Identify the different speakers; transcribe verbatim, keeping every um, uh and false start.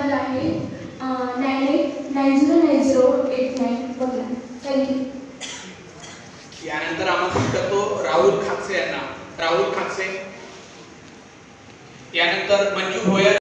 Speaker 1: Number आहे nine eight nine zero nine zero eight nine one nine. Thank you.
Speaker 2: यानंतर आमंत्रित करतो राहुल खाकसे यांना. राहुल खाकसे. यानंतर मंजू भोयर.